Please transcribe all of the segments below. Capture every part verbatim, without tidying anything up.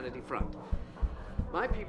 Humanity Front. My people...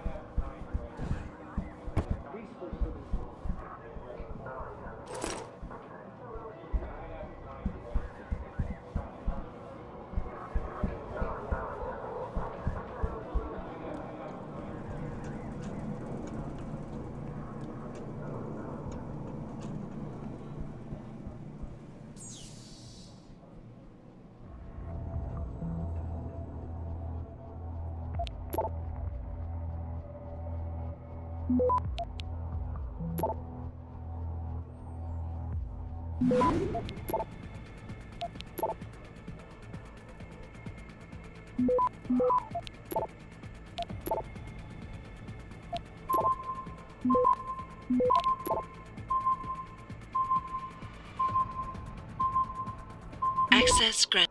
Access granted.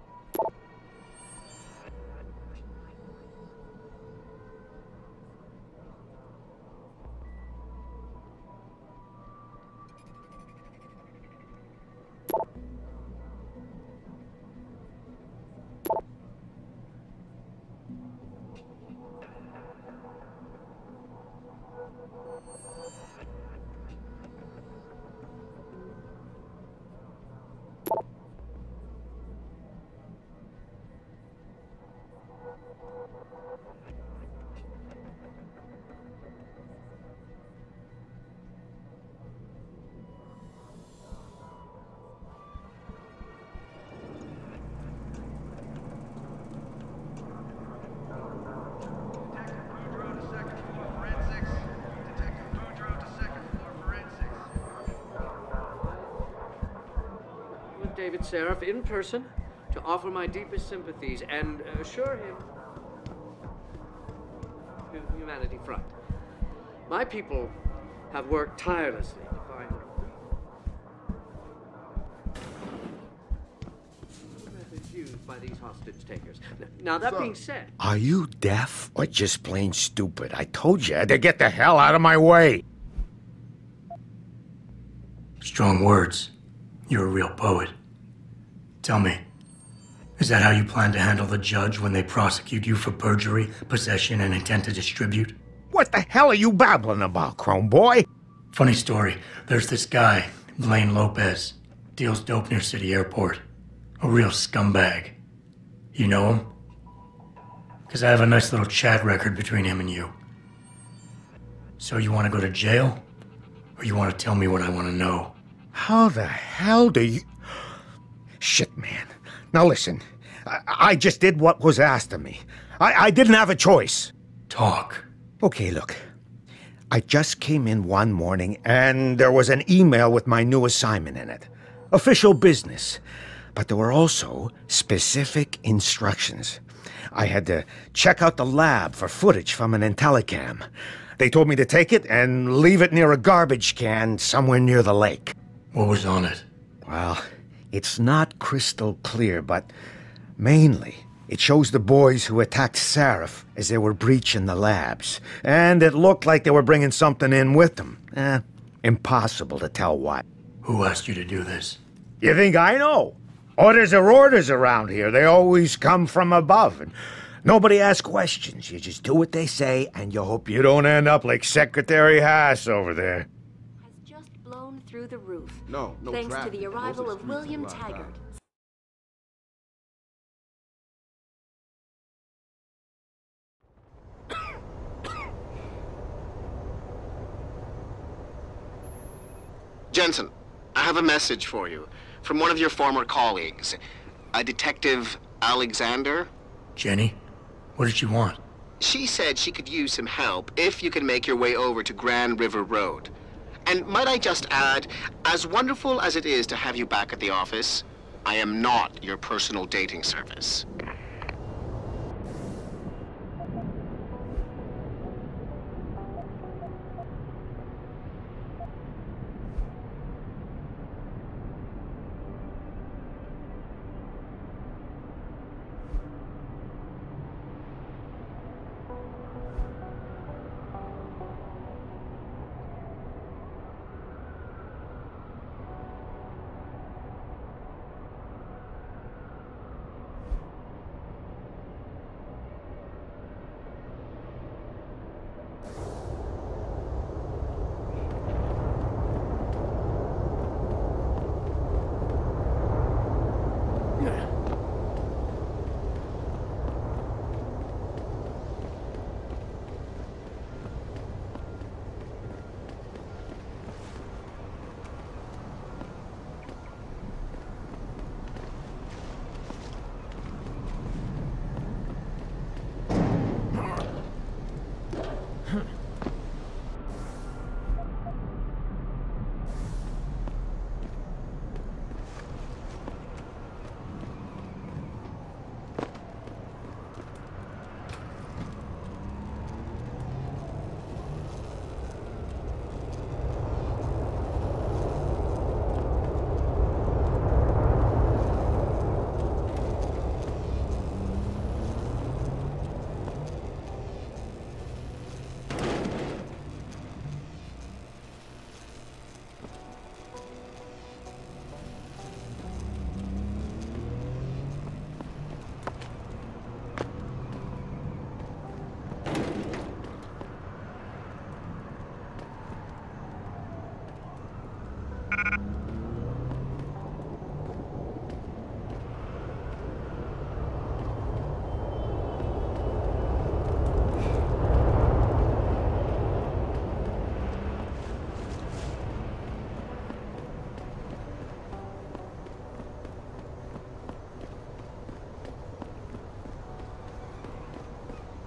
David Seraph in person to offer my deepest sympathies and assure him to Humanity Front. My people have worked tirelessly to find methods used by these hostage takers. Now, that Sir. being said... Are you deaf or just plain stupid? I told you to get the hell out of my way. Strong words. You're a real poet. Tell me, is that how you plan to handle the judge when they prosecute you for perjury, possession, and intent to distribute? What the hell are you babbling about, Chrome Boy? Funny story. There's this guy, Blaine Lopez. Deals dope near City Airport. A real scumbag. You know him? Because I have a nice little chat record between him and you. So you want to go to jail? Or you want to tell me what I want to know? How the hell do you... Shit, man. Now listen, I, I just did what was asked of me. I, I didn't have a choice. Talk. Okay, look. I just came in one morning and there was an email with my new assignment in it. Official business. But there were also specific instructions. I had to check out the lab for footage from an Intellicam. They told me to take it and leave it near a garbage can somewhere near the lake. What was on it? Well, it's not crystal clear, but mainly it shows the boys who attacked Seraph as they were breaching the labs. And it looked like they were bringing something in with them. Eh, impossible to tell what. Who asked you to do this? You think I know? Orders are orders around here. They always come from above. And nobody asks questions. You just do what they say, and you hope you don't end up like Secretary Haas over there. Blown through the roof. No, no Thanks traffic. to the arrival Those of streets William are locked Taggart. down. Jensen, I have a message for you from one of your former colleagues, a Detective Alexander. Jenny? What did she want? She said she could use some help if you can make your way over to Grand River Road. And might I just add, as wonderful as it is to have you back at the office, I am not your personal dating service.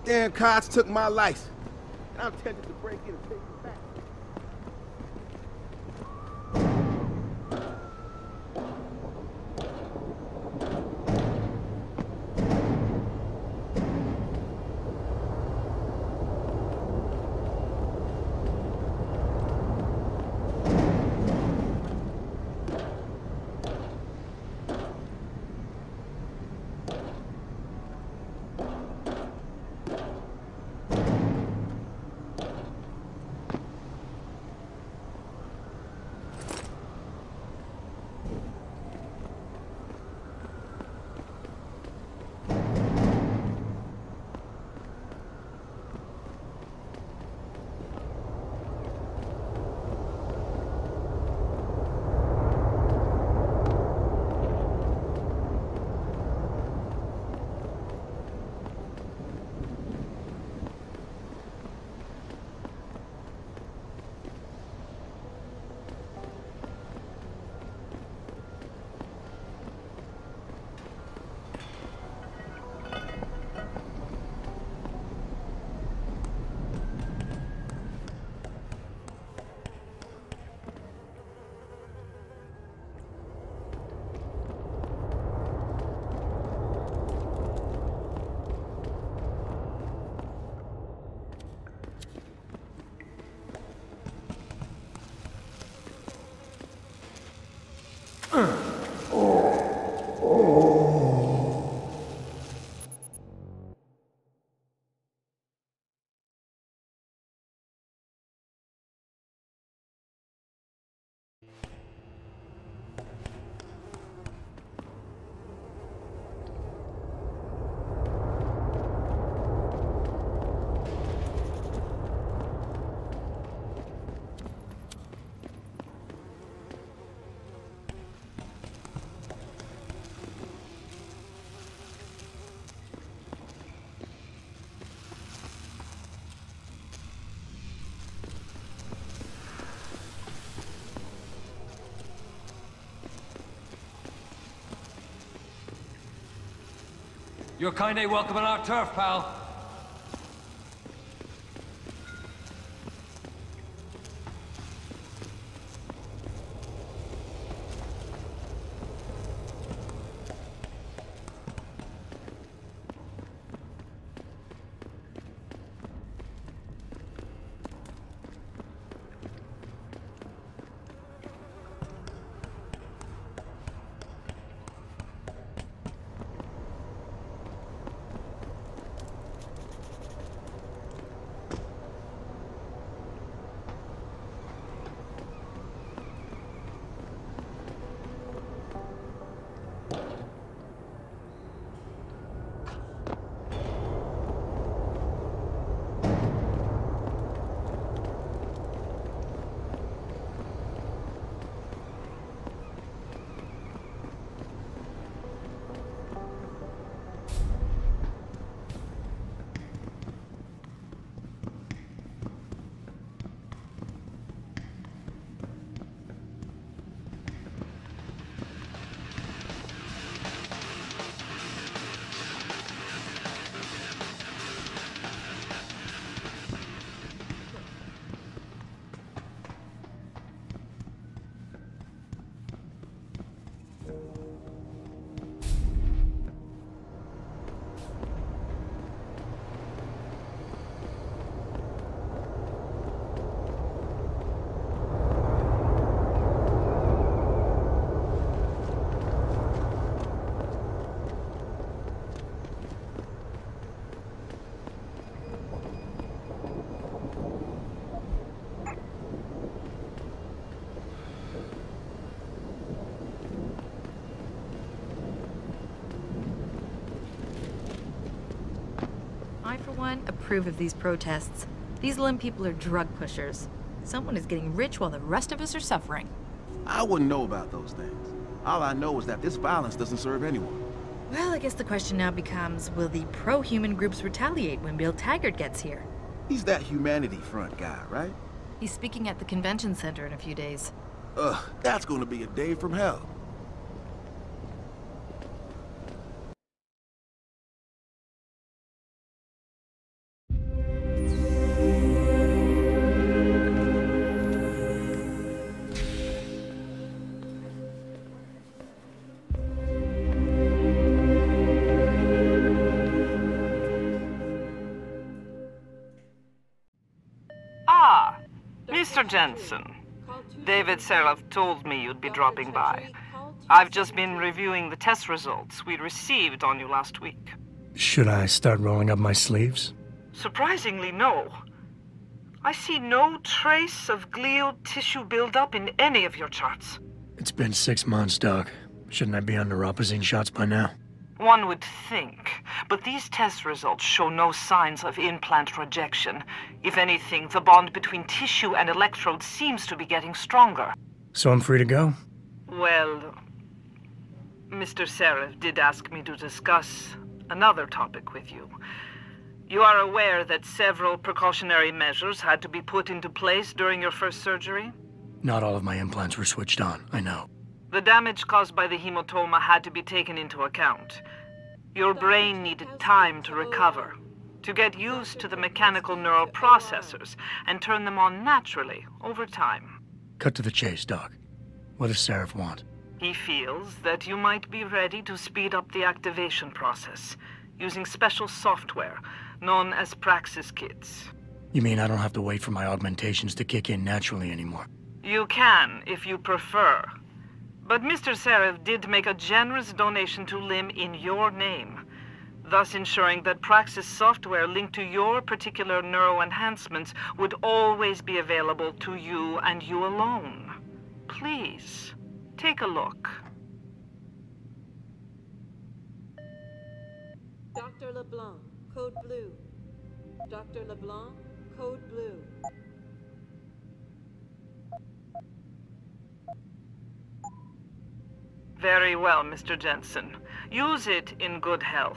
Damn cops took my license. And I'm tempted to break in and take it back. You're kinda welcome on our turf, pal. I, for one, approve of these protests. These Lim people are drug pushers. Someone is getting rich while the rest of us are suffering. I wouldn't know about those things. All I know is that this violence doesn't serve anyone. Well, I guess the question now becomes, will the pro-human groups retaliate when Bill Taggart gets here? He's that Humanity Front guy, right? He's speaking at the convention center in a few days. Ugh, that's gonna be a day from hell. Mister Jensen, David Seraph told me you'd be dropping by. I've just been reviewing the test results we received on you last week. Should I start rolling up my sleeves? Surprisingly, no. I see no trace of glial tissue buildup in any of your charts. It's been six months, Doc. Shouldn't I be on neuropozyne shots by now? One would think, but these test results show no signs of implant rejection. If anything, the bond between tissue and electrode seems to be getting stronger. So I'm free to go? Well, Mister Seraph did ask me to discuss another topic with you. You are aware that several precautionary measures had to be put into place during your first surgery? Not all of my implants were switched on, I know. The damage caused by the hematoma had to be taken into account. Your brain needed time to recover, to get used to the mechanical neural processors and turn them on naturally over time. Cut to the chase, Doc. What does Seraph want? He feels that you might be ready to speed up the activation process using special software known as Praxis Kits. You mean I don't have to wait for my augmentations to kick in naturally anymore? You can, if you prefer. But Mister Seraph did make a generous donation to Lim in your name, thus ensuring that Praxis software linked to your particular neuroenhancements would always be available to you and you alone. Please, take a look. Doctor LeBlanc, code blue. Doctor LeBlanc, code blue. Very well, Mister Jensen. Use it in good health.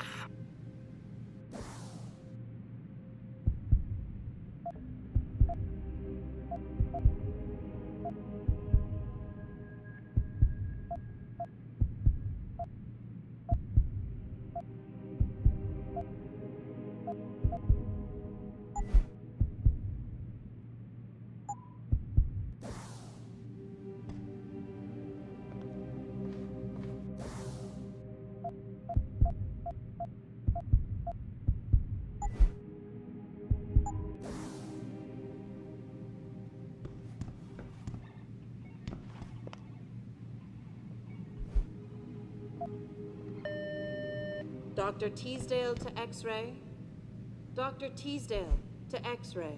Doctor Teasdale to X-ray. Doctor Teasdale to X-ray.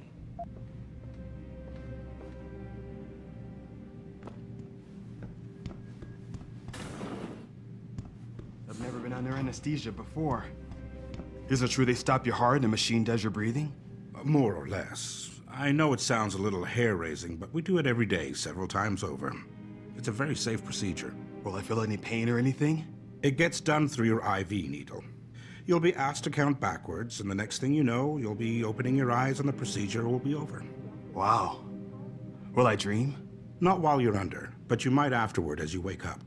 I've never been under anesthesia before. Is it true they stop your heart and the machine does your breathing? More or less. I know it sounds a little hair-raising, but we do it every day, several times over. It's a very safe procedure. Will I feel any pain or anything? It gets done through your I V needle. You'll be asked to count backwards, and the next thing you know, you'll be opening your eyes and the procedure will be over. Wow. Will I dream? Not while you're under, but you might afterward as you wake up.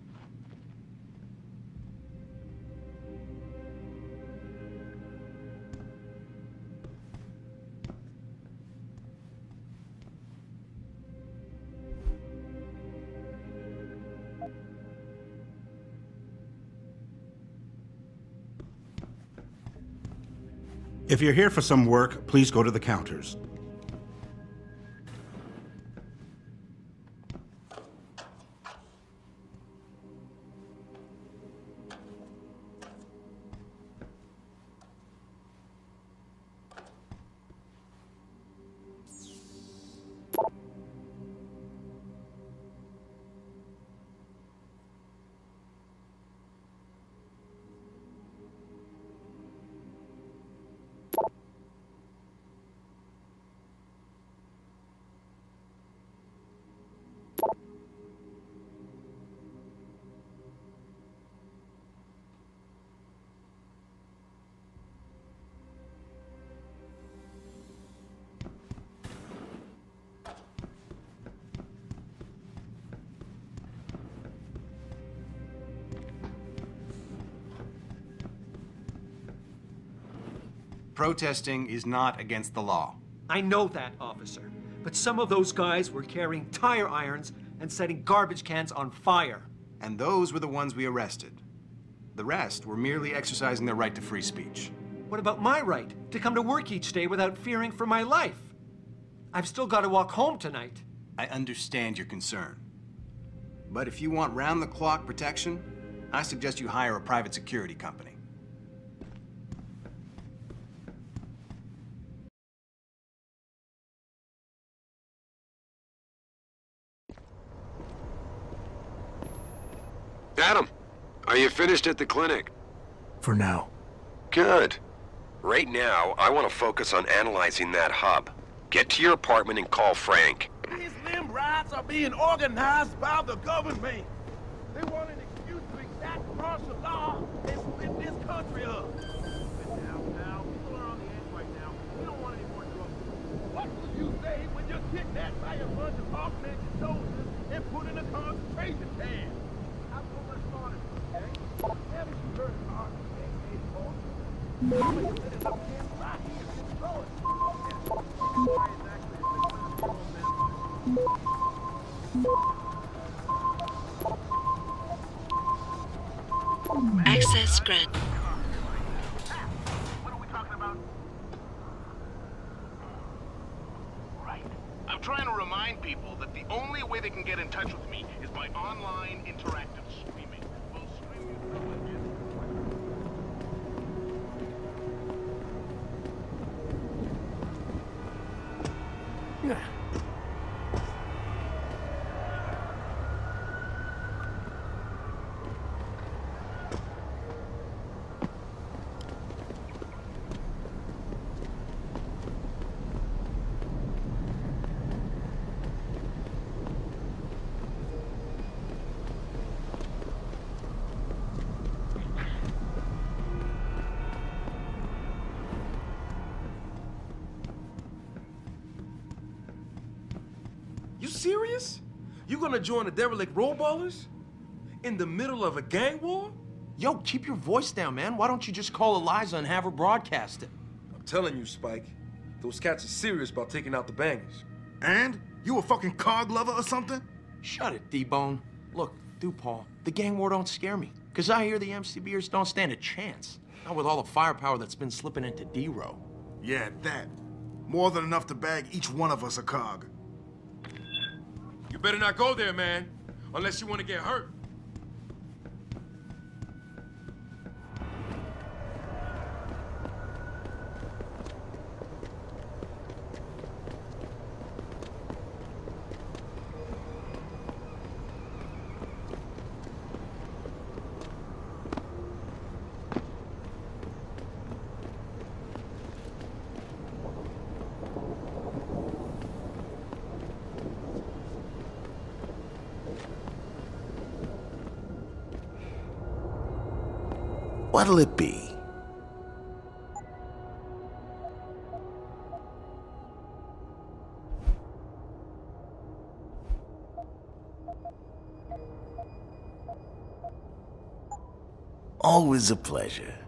If you're here for some work, please go to the counters. Protesting is not against the law. I know that, officer. But some of those guys were carrying tire irons and setting garbage cans on fire. And those were the ones we arrested. The rest were merely exercising their right to free speech. What about my right to come to work each day without fearing for my life? I've still got to walk home tonight. I understand your concern. But if you want round-the-clock protection, I suggest you hire a private security company. Adam, are you finished at the clinic? For now. Good. Right now, I want to focus on analyzing that hub. Get to your apartment and call Frank. These limb riots are being organized by the government. They want an excuse to exact martial law and split this country up. But now, now, people are on the edge right now. We don't want any more trouble. What will you say when you're kidnapped by a bunch of augmented soldiers and put in a concentration camp? I'm so much smarter, okay? Haven't you heard of our eighty-four? I'm gonna set it up again right here. Throw it. Why exactly Access granted. What are we talking about? Right. I'm trying to remind people that the only way they can get in touch with me is by online interactive streaming. Well, streaming is Yeah. You serious? You gonna join the derelict roll ballers? In the middle of a gang war? Yo, keep your voice down, man. Why don't you just call Eliza and have her broadcast it? I'm telling you, Spike. Those cats are serious about taking out the bangers. And? You a fucking cog lover or something? Shut it, D-Bone. Look, DuPaul, the gang war don't scare me. Because I hear the M C Bers don't stand a chance. Not with all the firepower that's been slipping into D-Row. Yeah, that. More than enough to bag each one of us a cog. You better not go there, man. Unless you want to get hurt. What'll it be? Always a pleasure.